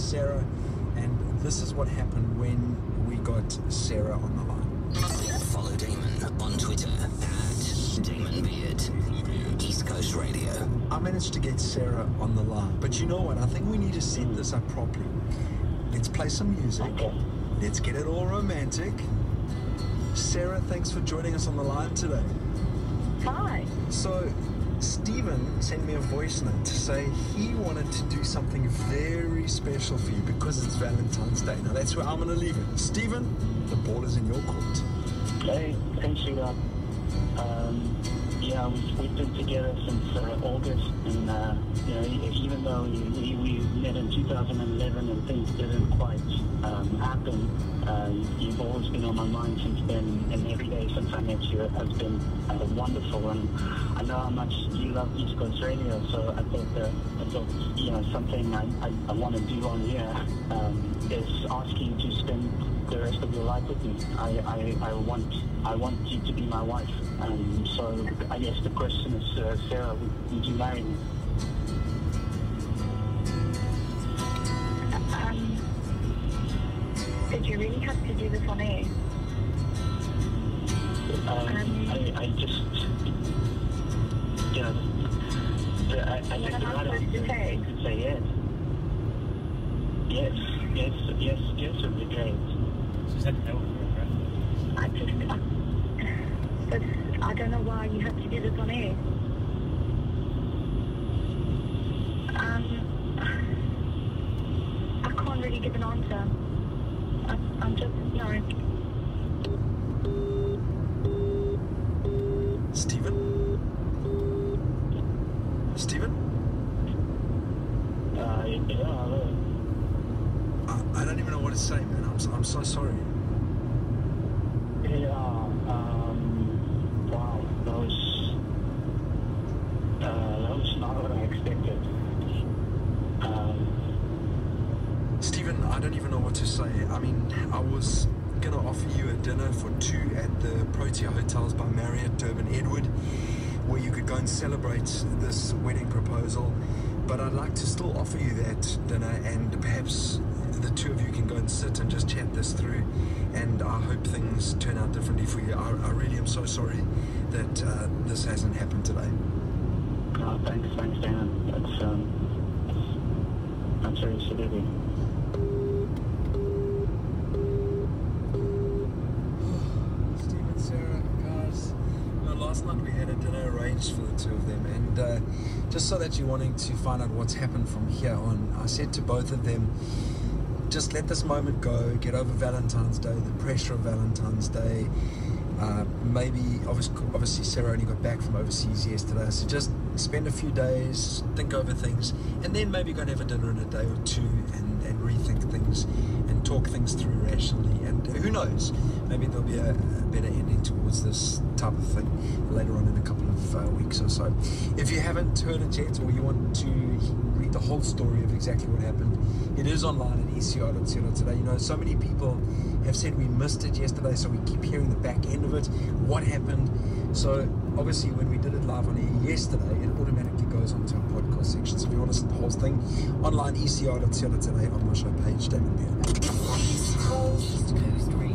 Sarah, and this is what happened when we got Sarah on the line. Follow Damon on Twitter at Damon Beard, East Coast Radio. I managed to get Sarah on the line, but you know what? I think we need to set this up properly. Let's play some music. Let's get it all romantic. Sarah, thanks for joining us on the line today. Hi. So, Stephen sent me a voice note to say he wanted to do something very special for you because it's Valentine's Day. Now, that's where I'm going to leave it. Stephen, the ball is in your court. Hey, thanks, Sheila. Yeah, we've been together since August, and even though we met in 2011 and things didn't quite happen, you've always been on my mind since then, and every day since I met you has been wonderful. And I know how much you love East Coast Radio, so I thought something I want to do on here is ask you to spend the rest of your life with me. I want you to be my wife. So I guess the question is, Sarah, would you marry me? Did you really have to do this on air? I just, I think the right answer is to say yes. Yes, would be great. She said no, right? I don't know why you have to do this on air. I can't really give an answer. I'm just, no. Stephen? Yeah, hello. I don't even know what to say, man. I'm so sorry. Yeah, wow, that was not what I expected. Stephen, I don't even know what to say. I mean, I was going to offer you a dinner for two at the Protea Hotels by Marriott Durban Edward, where you could go and celebrate this wedding proposal. But I'd like to still offer you that dinner, and perhaps the two of you can go and sit and just chat this through, and I hope things turn out differently for you. I really am so sorry that this hasn't happened today. Oh, thanks, Dan. That's very sweet of you. Stephen, Sarah, guys, last night we had a dinner arranged for the two of them, and just so that you're wanting to find out what's happened from here on, I said to both of them, just let this moment go, get over Valentine's Day, the pressure of Valentine's Day. Maybe, obviously Sarah only got back from overseas yesterday, so just spend a few days, think over things, and then maybe go and have a dinner in a day or two and rethink things and talk things through rationally. And who knows, maybe there'll be a better ending towards this type of thing later on in a couple of weeks or so. If you haven't heard it yet, or you want to read the whole story of exactly what happened, it is online at ECR.co today. You know, so many people have said we missed it yesterday, so we keep hearing the back end of it, what happened. So obviously when we did it live on air yesterday, it automatically goes onto our podcast section. So if you want to see the whole thing, online ECR.co today on my show page, Damon Beard. East Coast Radio.